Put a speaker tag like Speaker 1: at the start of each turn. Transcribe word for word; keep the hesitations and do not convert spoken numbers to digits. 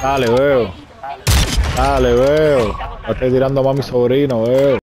Speaker 1: Dale, veo. Dale, veo. La estoy tirando más a mi sobrino, veo.